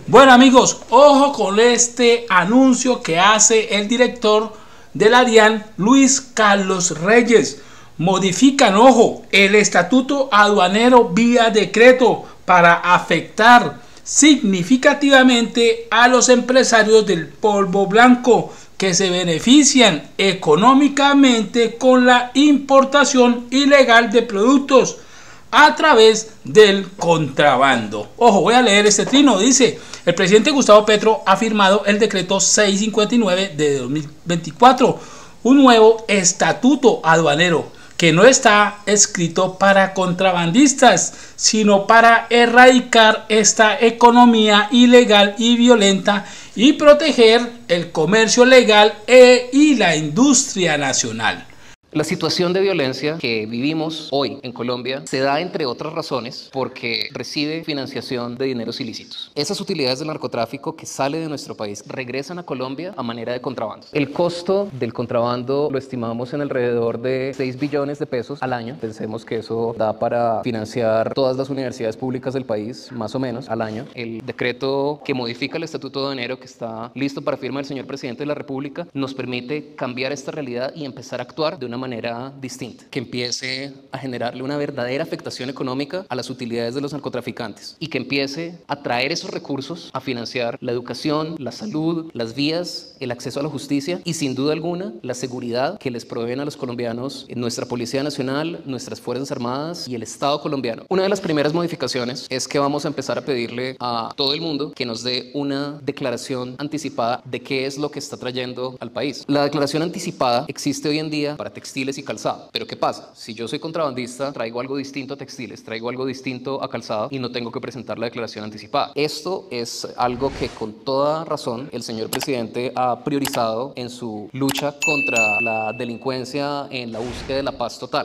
Bueno amigos, ojo con este anuncio que hace el director de la DIAN, Luis Carlos Reyes. Modifican, ojo, el estatuto aduanero vía decreto para afectar significativamente a los empresarios del polvo blanco que se benefician económicamente con la importación ilegal de productos a través del contrabando. Ojo, voy a leer este trino. Dice: el presidente Gustavo Petro ha firmado el decreto 659 de 2024, un nuevo estatuto aduanero que no está escrito para contrabandistas, sino para erradicar esta economía ilegal y violenta y proteger el comercio legal y la industria nacional. La situación de violencia que vivimos hoy en Colombia se da, entre otras razones, porque recibe financiación de dineros ilícitos. Esas utilidades del narcotráfico que sale de nuestro país regresan a Colombia a manera de contrabando. El costo del contrabando lo estimamos en alrededor de 6 billones de pesos al año. Pensemos que eso da para financiar todas las universidades públicas del país, más o menos, al año. El decreto que modifica el Estatuto Aduanero, que está listo para firma del señor presidente de la República, nos permite cambiar esta realidad y empezar a actuar de una manera distinta, que empiece a generarle una verdadera afectación económica a las utilidades de los narcotraficantes y que empiece a traer esos recursos a financiar la educación, la salud, las vías, el acceso a la justicia y, sin duda alguna, la seguridad que les proveen a los colombianos en nuestra Policía Nacional, nuestras Fuerzas Armadas y el Estado colombiano. Una de las primeras modificaciones es que vamos a empezar a pedirle a todo el mundo que nos dé una declaración anticipada de qué es lo que está trayendo al país. La declaración anticipada existe hoy en día para textiles y calzado. Pero ¿qué pasa? Si yo soy contrabandista, traigo algo distinto a textiles, traigo algo distinto a calzado y no tengo que presentar la declaración anticipada. Esto es algo que con toda razón el señor presidente ha priorizado en su lucha contra la delincuencia en la búsqueda de la paz total.